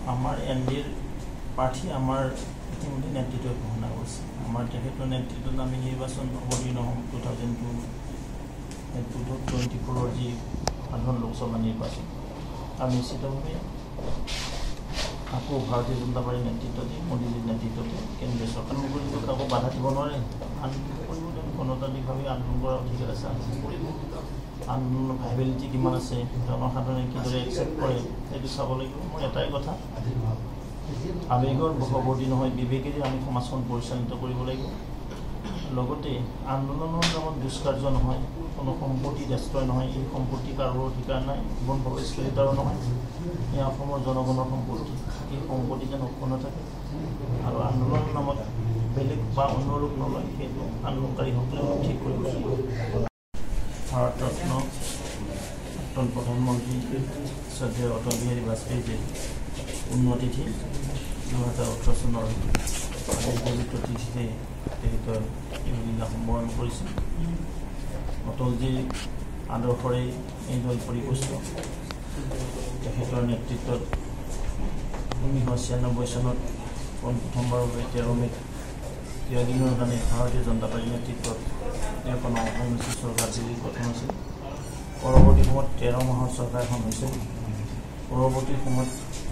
আমাৰ এনডিৰ প্ৰাৰ্থী আমাৰ ইতিমধ্যে নেতৃত্ব ঘোষণা কৰিছে। আমাৰ তেখেতৰ নেতৃত্বত আমি নিৰ্বাচন অৱতীৰ্ণ হ'ম 2024 যি সাধাৰণ লোকসভা নিৰ্বাচন। আমি নিশ্চিতভাৱে আকৌ ভাৰতীয় জনতা পাৰ্টীৰ নেতৃত্বতে মোদীজীৰ নেতৃত্বতে কেন্দ্ৰীয় চৰকাৰ কৰি কাকো বাধা দিব নোৱাৰে। আন্দোলন কৰিব, গণতান্ত্ৰিকভাৱে আন্দোলন কৰাৰ অধিকাৰ আছে, আন্দোলন কৰিব। আন্দোলনৰ ভাইবিলিটি কিমান আছে, জনসাধাৰণে কিদৰে একচেপ্ট কৰে সেইটো চাব লাগিব। মই এটাই কথা, আৱেগৰ বশৱৰ্তী নহয়, বিবেকেৰে আমি সমাজখন পৰিচালিত কৰিব লাগিব। লগতে আন্দোলনৰ নামত দুষ্কাৰ্য নহয়, কোনো সম্পত্তি দেষ্ট্ৰয় নহয়, এই সম্পত্তি কাৰো অধিকাৰ নাই, জীৱন প্ৰৱেশকাৰীতাৰো নহয়। এয়া অসমৰ জনগণৰ সম্পত্তি, এই সম্পত্তি যেন অক্ষুণ্ণ থাকে আৰু আন্দোলনৰ নামত বেলেগ বা অন্য ৰূপ নলয়, সেইটো আন্দোলনকাৰীসকলে ঠিক কৰিব লাগিব। ভাৰতৰত্ন প্ৰাক্তন প্ৰধানমন্ত্ৰী শ্ৰদ্ধেয় অটল বিহাৰী বাজপেয়ীজীৰ পুণ্যতিথি 2018 চনৰ আজি পবিত্ৰ তিথিতে তেখেতৰ লীলা সম্বৰণ কৰিছিল। অটলজীৰ আদৰ্শৰে এই দল পৰিপুষ্ট। তেখেতৰ নেতৃত্বত 1996 চনত প্ৰথমবাৰৰ বাবে 13 মে'ত 13 দিনৰ কাৰণে ভাৰতীয় জনতা পাৰ্টীৰ নেতৃত্বত এখন অংশী চৰকাৰ দিল্লীত গঠন হৈছিল। পৰৱৰ্তী সময়ত 13 মাহৰ চৰকাৰ এখন হৈছিল। পৰৱৰ্তী সময়ত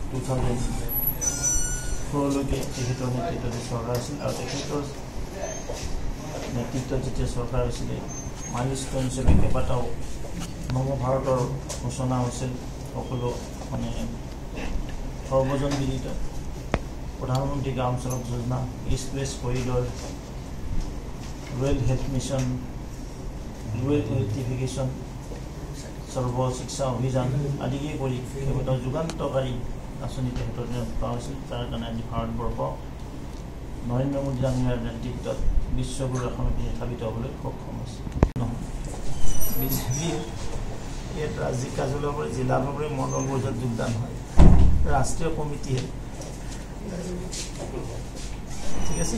2004লৈকে তেখেতৰ নেতৃত্বত চৰকাৰ আছিল আৰু তেখেতৰ নেতৃত্বত যেতিয়া চৰকাৰ হৈছিলে মাইলষ্টোন হিচাপে কেইবাটাও নৱভাৰতৰ সূচনা হৈছিল। সকলো সৰ্বজন বিদিত Pradhanmantri Gram Sadak Yojana, east west corridor, rural health mission, rural electrification, Sarva Shiksha অভিযান আদিকে কৰি কেইবাটাও যুগান্তকাৰী আঁচনি তেখেতৰ দিনত পোৱা হৈছিল। তাৰ কাৰণে আজি ভাৰতবৰ্ষ নৰেন্দ্ৰ মোদী ডাঙৰীয়াৰ নেতৃত্বত বিশ্বগুৰু এখনকে স্থাপিত হ'বলৈ সক্ষম হৈছে। বিজেপিৰ ইয়াত ৰাজ্যিক কাৰ্যালয়ৰ পৰা জিলাভাৱে মণ্ডল পৰ্যায়ত যোগদান হয়, ৰাষ্ট্ৰীয় কমিটিয়ে। ঠিক আছে,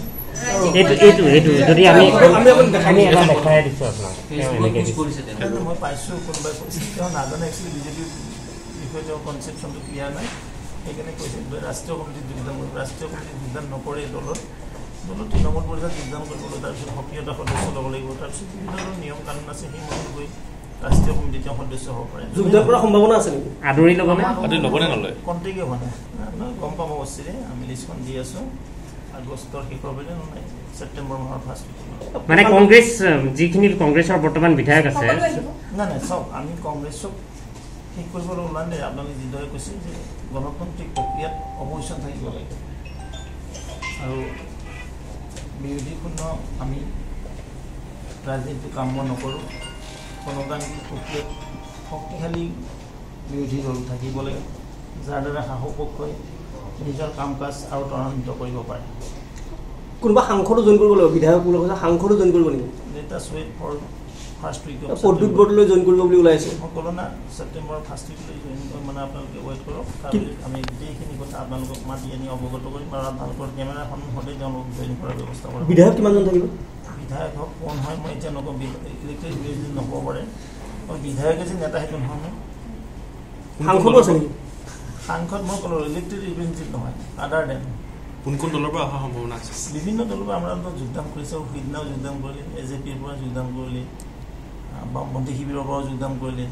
মই পাইছোঁ কোনোবাই কৈছে তেওঁ নাজানে একচুৱেলি বিজেপিৰ বিষয়ে তেওঁৰ কনচেপশ্যনটো ক্লিয়াৰ নাই, সেইকাৰণে কৈছে ৰাষ্ট্ৰীয় কমিটিত যোগদান কৰিব। ৰাষ্ট্ৰীয় কমিটিত যোগদান নকৰে দলত তৃণমূল পৰ্যায়ত যোগদান কৰিবলৈ, তাৰপিছত সক্ৰিয়তা সদস্য ল'ব লাগিব, তাৰপিছত বিভিন্ন ধৰণৰ নিয়ম কানুন আছে, সেই মতে গৈ ৰাষ্ট্ৰীয় কমিটিত তেওঁ সদস্য হ'ব পাৰে। যোগদান কৰাৰ সম্ভাৱনা আছে নেকি? আদৰি ল'বনে নলয়? কণ্টেকে হোৱা নাই, গম পাব অৱশ্যে। আমি লিষ্টখন দি আছোঁ, আগষ্টৰ শেষৰ পিনে নহয় ছেপ্টেম্বৰ মাহৰ ফাৰ্ষ্ট উইকত। মানে কংগ্ৰেছ যিখিনি কংগ্ৰেছৰ বৰ্তমান বিধায়ক আছে, নাই চাওক, আমি কংগ্ৰেছক ঠিক কৰিবলৈ ওলোৱা নাই। আপোনালোকে যিদৰে কৈছে যে গণতান্ত্ৰিক প্ৰক্ৰিয়াত অপজিশ্যন থাকিব লাগিব আৰু বিৰোধীপূৰ্ণ আমি ৰাজনীতিটো কাম নকৰোঁ। গণতান্ত্ৰিক প্ৰক্ৰিয়াত শক্তিশালী বিৰোধী দল থাকিব লাগে, যাৰ দ্বাৰা শাসকপক্ষই নিজৰ কাম কাজ আৰু ত্বৰান্বিত কৰিব পাৰে। কোনোবা সাংসদো জইন কৰিব লাগিব, বিধায়কসকলৰ কথা সাংসদো জইন কৰিব নেকি? লেটাষ্ট ৱেইট ফৰ ফাৰ্ষ্ট উইকত পদবীত বদলৈ জইন কৰিব বুলি ওলাইছে। মই ক'লো না ছেপ্টেম্বৰ ফাৰ্ষ্ট উইকলৈ জইন মানে আপোনালোকে ৱেইট কৰক। আমি গোটেইখিনি কথা আপোনালোকক মাতি আনি অৱগত কৰিম আৰু আপোনালোকৰ কেমেৰাৰ সন্মুখতে তেওঁলোকক জইন কৰাৰ ব্যৱস্থা কৰিম। বিধায়ক কিমানজন থাকিব? বিধায়ক হওক কোন হয় মই এতিয়া নকওঁ, ইলেক্টেড বিৰোধী নক'ব পাৰে। বিধায়কে যে নেতা সেইটো নহয়। সাংসদো আছে নেকি? সাংসদ মই ক'লো ইলেক্টেড ৰিপ্ৰেজেণ্টেটিভ নহয়, আদাৰ দেন। কোন কোন দলৰ পৰা অহা সম্ভাৱনা আছে? বিভিন্ন দলৰ পৰা আমাৰ যোগদান কৰিছে, সিদিনাও যোগদান কৰিলে, এজেপিৰ পৰা যোগদান কৰিলে, বামপন্থী শিবিৰৰ পৰাও যোগদান কৰিলে।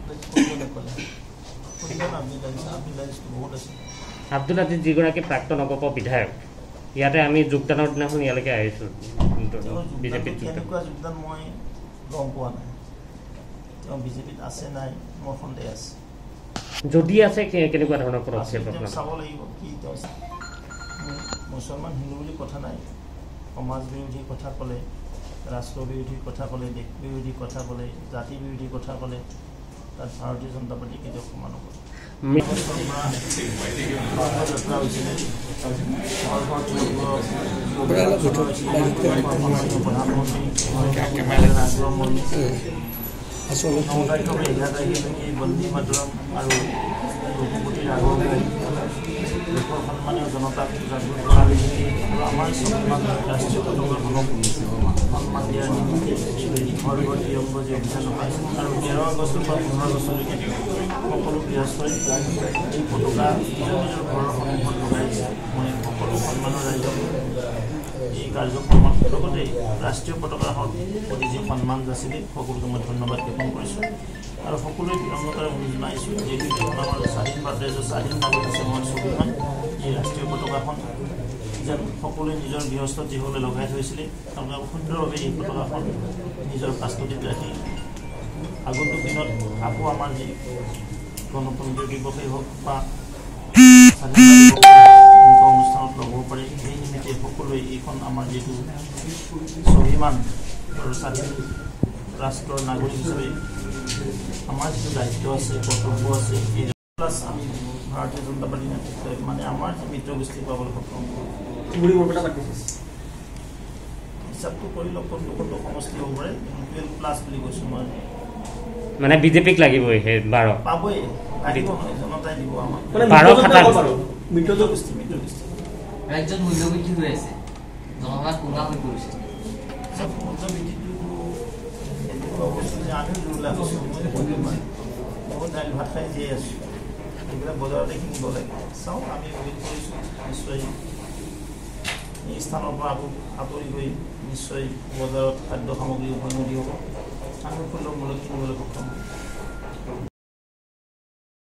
বহুত আছে। আব্দুল আজিজ যিগৰাকী প্ৰাক্তন অগপ বিধায়ক, ইয়াতে আমি যোগদানৰ দিনাখন ইয়ালৈকে আহিছোঁ বিজেপিত। কেনেকুৱা যোগদান মই গম পোৱা নাই, তেওঁ বিজেপিত আছে নাই মোৰ সন্দেহ আছে। যদি আছে কেনেকুৱা ধৰণৰ পদক্ষেপ চাব লাগিব কি তেওঁ। মুছলমান হিন্দু বুলি কথা নাই, সমাজ বিৰোধী কথা ক'লে, ৰাষ্ট্ৰ বিৰোধী কথা ক'লে, দেশ বিৰোধী কথা ক'লে, জাতি বিৰোধী কথা ক'লে, তাত ভাৰতীয় জনতা পাৰ্টি কেতিয়াও ক্ষমা নকৰে। বন্দী মাতৰম আৰু ৰঘুপতি ৰাঘৱ দেশৰ সন্মানীয় জনতাক জাগৃত কৰা আৰু আমাৰ ৰাষ্ট্ৰীয় পতাকা সন্মান দিয়াৰ নিমিত্তে ঘৰ ঘৰ তিৰংগ যে অভিযান চলাইছে আৰু 13 আগষ্টৰ পৰা 15 আগষ্টলৈকে সকলো গৃহস্থই এই পতাকা নিজৰ নিজৰ ঘৰৰ সন্মুখত লগাইছে মই সকলো সন্মানৰ ৰাইজক এই কাৰ্যক্ৰমত লগতে ৰাষ্ট্ৰীয় পতাকাখন প্ৰতি যি সন্মান যাচিলে সকলোকে মই ধন্যবাদ জ্ঞাপন কৰিছোঁ আৰু সকলোৱে বিনম্ৰতাৰে অনুৰোধ জনাইছোঁ যিহেতু এখন আমাৰ স্বাধীন ভাৰতৰ স্বাধীন নাগৰিক আছে মই ছবিখন এই ৰাষ্ট্ৰীয় পতাকাখন যেন সকলোৱে নিজৰ গৃহস্থত যিসকলে লগাই থৈছিলে তেওঁলোকে সুন্দৰভাৱে এই পতাকাখন নিজৰ কাষ্টডিত ৰাখি আগন্তুক দিনত আকৌ আমাৰ যি গণতন্ত্ৰ দিৱসেই হওক বা স্বাধীনতা দিৱস অনুষ্ঠানত ল'ব পাৰে সেই নিমিত্তে সকলোৱে এইখন আমাৰ যিটো স্বাভিমান আৰু স্বাধীন ৰাষ্ট্ৰৰ নাগৰিক হিচাপে আমাৰ যিটো দায়িত্ব আছে কৰ্তব্য আছে এই প্লাছ আমি ভাৰতীয় জনতা পাৰ্টি নেতৃত্বই মানে আমাৰ যি মিত্ৰ গোষ্ঠী পাবলৈ সক্ষম হিচাপটো কৰি লওক কোনটো সমষ্টি হ'ব পাৰে 12+ বুলি কৈছোঁ মই মানে বিজেপিক লাগিবই সেই 12 পাবই আহিব নহয় জনতাই দিব আমাক মিত্ৰ গোষ্ঠী ৰাজ্যত মূল্যবৃদ্ধি হৈ আছে জনসাধাৰণ কোঙা হৈ পৰিছে আমিও জোৰ লাগিছোঁ মই দাইল ভাত খাই জীয়াই আছোঁ এইবিলাক বজাৰতে কিনিব লাগে চাওঁ আমি ৱেইট কৰিছোঁ নিশ্চয় এই স্থানৰ পৰা আঁতৰি গৈ নিশ্চয় বজাৰত খাদ্য সামগ্ৰী উভৈনদী হ'ব আমি মূল্য কিনিবলৈ সক্ষম